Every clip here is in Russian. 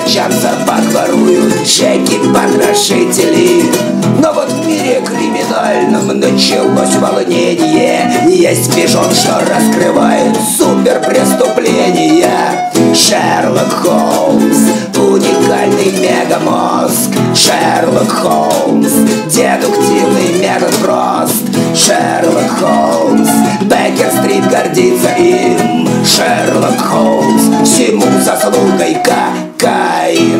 ночам собак воруют шейки-потрошители. Но вот в мире криминальном началось волнение. Есть пижон, что раскрывает суперпреступления. Шерлок Холмс, уникальный мегамозг. Шерлок Холмс, дедуктивный метод прост. Шерлок Холмс, Бейкер-стрит гордится им. Шерлок Холмс, всему заслугой Каин.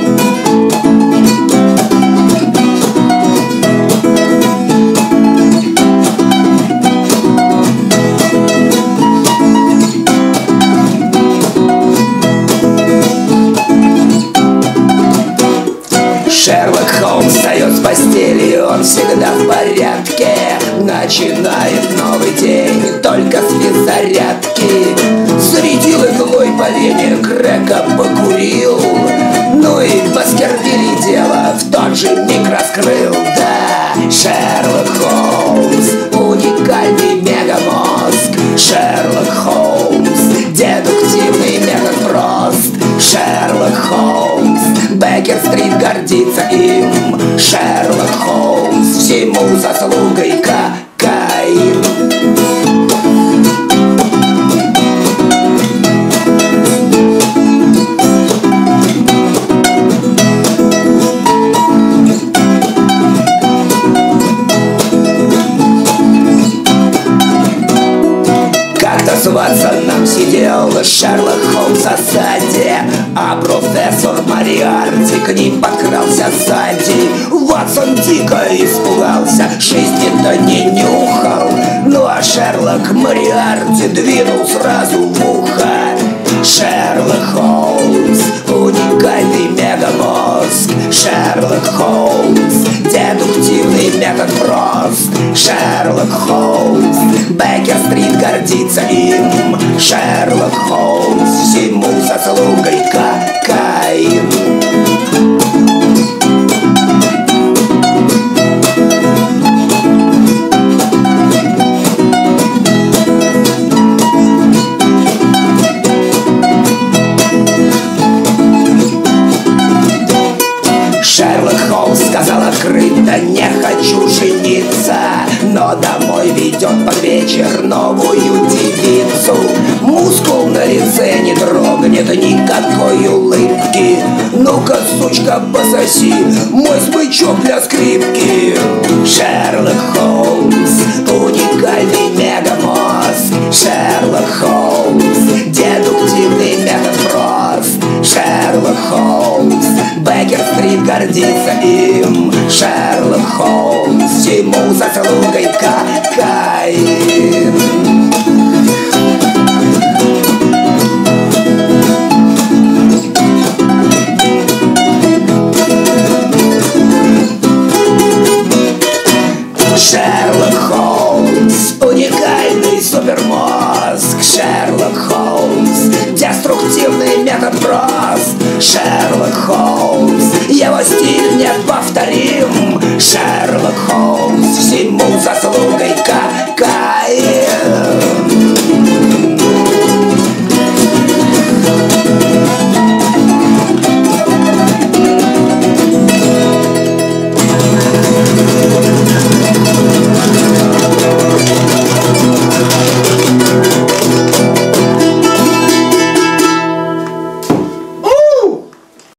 Шерлок Холмс встает с постели, он всегда в порядке. Начинает новый день только с физзарядки. Зарядил иглой поленья, Грека покурил. Ну и Баскервилей дело в тот же миг раскрыл. Да, Шерлок Холмс, уникальный мегамозг. Шерлок Холмс, дедуктивный метод прост. Шерлок Холмс, Бейкер-стрит гордится им. Шерлок Холмс, всему заслугой Каин. Как-то с Ватсоном сидел Шерлок Холмс в засаде, а профессор Мориарти к ним подкрался сзади. Ватсон дико испугался, жизни-то не нюхал. Ну а Шерлок Мориарти двинул сразу в ухо. Шерлок Холмс, уникальный мегамозг. Шерлок Холмс, дедуктивный метод прост. Шерлок Холмс, Бейкер-стрит гордится им. Шерлок Холмс, всему заслугой Каин. Шерлок Холмс сказал открыто: не хочу жениться, но домой ведет под вечер новую девицу. Мускул на лице не дрогнет, никакой улыбки. Ну-ка, сучка, пососи мой смычок для скрипки. Шерлок Холмс, уникальный мегамозг. Шерлок Холмс, дедуктивный метод прост. Шерлок Холмс, Бейкер-стрит гордится им. Шерлок Холмс, всему заслугой Каин. Шерлок Холмс, уникальный супермозг. Шерлок Холмс, деструктивный метод прост. Шерлок Холмс, его стиль не повторил.